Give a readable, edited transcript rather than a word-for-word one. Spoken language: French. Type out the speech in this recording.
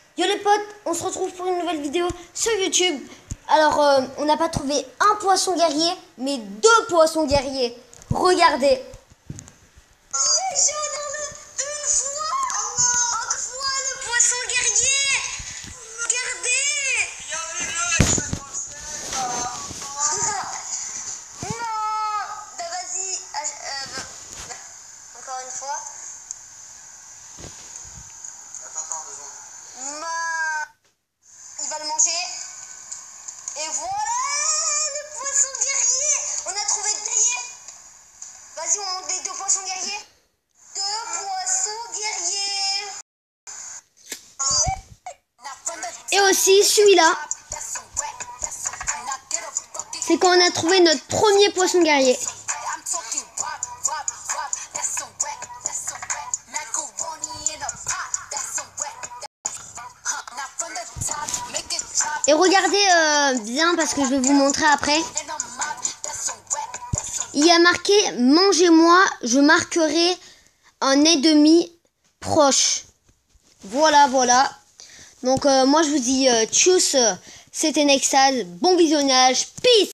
Yo les potes, on se retrouve pour une nouvelle vidéo sur YouTube. Alors, on n'a pas trouvé un poisson guerrier, mais deux poissons guerriers. Regardez. Une fois le poisson guerrier. Regardez. Non. Bah vas-y. Encore une fois. Attends, 2 secondes. Il va le manger. Et voilà le poisson guerrier. On a trouvé le guerrier. Vas-y, on monte les deux poissons guerriers. Deux poissons guerriers. Et aussi celui-là. C'est quand on a trouvé notre premier poisson guerrier. Et regardez bien parce que je vais vous montrer après. Il y a marqué « Mangez-moi, je marquerai un ennemi proche ». Voilà, voilà. Donc moi je vous dis tchuss, c'était Nexal, bon visionnage, peace.